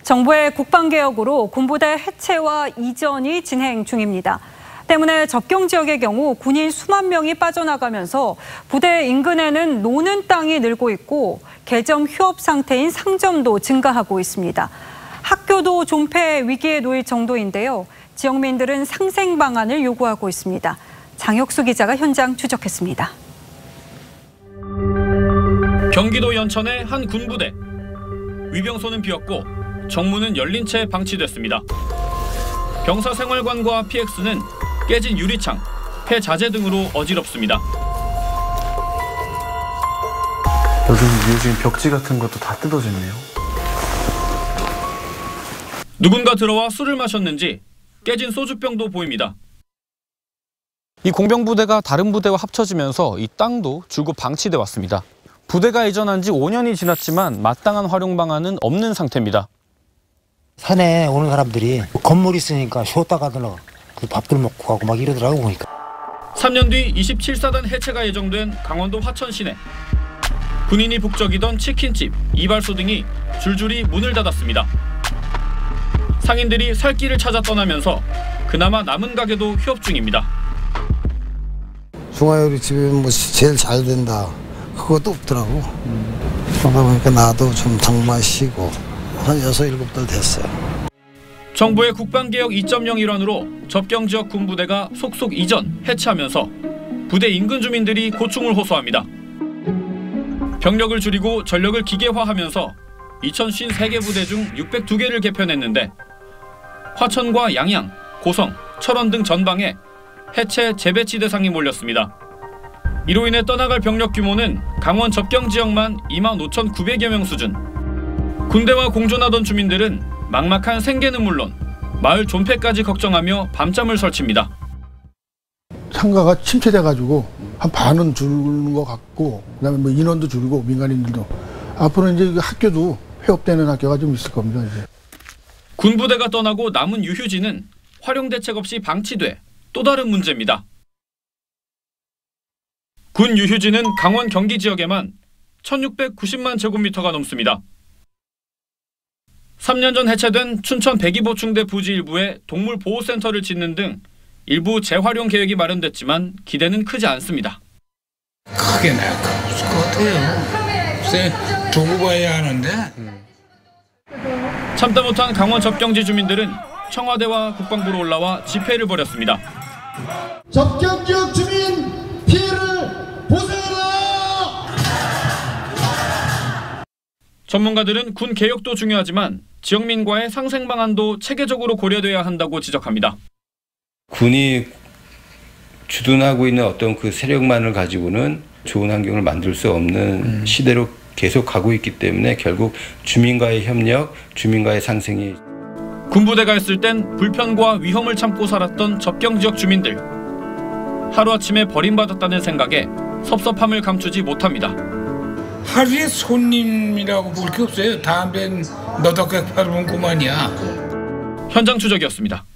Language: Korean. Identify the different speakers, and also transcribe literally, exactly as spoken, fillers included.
Speaker 1: 정부의 국방개혁으로 군부대 해체와 이전이 진행 중입니다. 때문에 접경 지역의 경우 군인 수만 명이 빠져나가면서 부대 인근에는 노는 땅이 늘고 있고 개점 휴업 상태인 상점도 증가하고 있습니다. 학교도 존폐 위기에 놓일 정도인데요. 지역민들은 상생 방안을 요구하고 있습니다. 장혁수 기자가 현장 추적했습니다.
Speaker 2: 경기도 연천의 한 군부대. 위병소는 비었고 정문은 열린 채 방치됐습니다. 병사생활관과 피엑스는 깨진 유리창, 폐자재 등으로 어지럽습니다.
Speaker 3: 요즘 요즘 벽지 같은 것도 다 뜯어졌네요.
Speaker 2: 누군가 들어와 술을 마셨는지 깨진 소주병도 보입니다.
Speaker 4: 이 공병부대가 다른 부대와 합쳐지면서 이 땅도 줄곧 방치돼 왔습니다. 부대가 이전한 지 오 년이 지났지만 마땅한 활용 방안은 없는 상태입니다.
Speaker 5: 산에 오는 사람들이 건물 있으니까 쉬었다 가더라. 그 밥들 먹고 가고 막 이러더라고 보니까.
Speaker 2: 삼 년 뒤 이십칠 사단 해체가 예정된 강원도 화천 시내. 군인이 북적이던 치킨집, 이발소 등이 줄줄이 문을 닫았습니다. 상인들이 살 길을 찾아 떠나면서 그나마 남은 가게도 휴업 중입니다.
Speaker 6: 중화요리 집이 뭐 제일 잘 된다. 그것도 없더라고. 음. 그러다 보니까 나도 좀 장마 쉬고 한 여섯 일곱 달 됐어요.
Speaker 2: 정부의 국방개혁 이 점 영 일환으로 접경지역 군부대가 속속 이전, 해체하면서 부대 인근 주민들이 고충을 호소합니다. 병력을 줄이고 전력을 기계화하면서 이천오십삼 개 부대 중 육백이 개를 개편했는데 화천과 양양, 고성, 철원 등 전방에 해체 재배치 대상이 몰렸습니다. 이로 인해 떠나갈 병력 규모는 강원 접경 지역만 이만 오천구백여 명 수준. 군대와 공존하던 주민들은 막막한 생계는 물론 마을 존폐까지 걱정하며 밤잠을 설칩니다.
Speaker 7: 상가가 침체돼가지고 한 반은 줄는 것 같고, 그다음에 뭐 인원도 줄고 민간인들도 앞으로 이제 학교도 폐업되는 학교가 좀 있을 겁니다. 이제.
Speaker 2: 군부대가 떠나고 남은 유휴지는 활용 대책 없이 방치돼 또 다른 문제입니다. 군 유휴지는 강원 경기 지역에만 천육백구십만 제곱미터가 넘습니다. 삼 년 전 해체된 춘천 백이보충대 부지 일부에 동물보호센터를 짓는 등 일부 재활용 계획이 마련됐지만 기대는 크지 않습니다.
Speaker 8: 크게 나을 것 같아요. 글쎄 두고 봐야 하는데.
Speaker 2: 참다 못한 강원 접경지 주민들은 청와대와 국방부로 올라와 집회를 벌였습니다.
Speaker 9: 접경지역 주민 피해를 보상하라!
Speaker 2: 전문가들은 군 개혁도 중요하지만 지역민과의 상생 방안도 체계적으로 고려돼야 한다고 지적합니다.
Speaker 10: 군이 주둔하고 있는 어떤 그 세력만을 가지고는 좋은 환경을 만들 수 없는 음. 시대로 계속 가고 있기 때문에 결국 주민과의 협력, 주민과의 상생이.
Speaker 2: 군부대가 있을 땐 불편과 위험을 참고 살았던 접경지역 주민들. 하루아침에 버림받았다는 생각에 섭섭함을 감추지 못합니다.
Speaker 8: 하루에 손님이라고 볼 게 없어요. 다음엔 너덕백 팔으면 그만이야.
Speaker 2: 현장 추적이었습니다.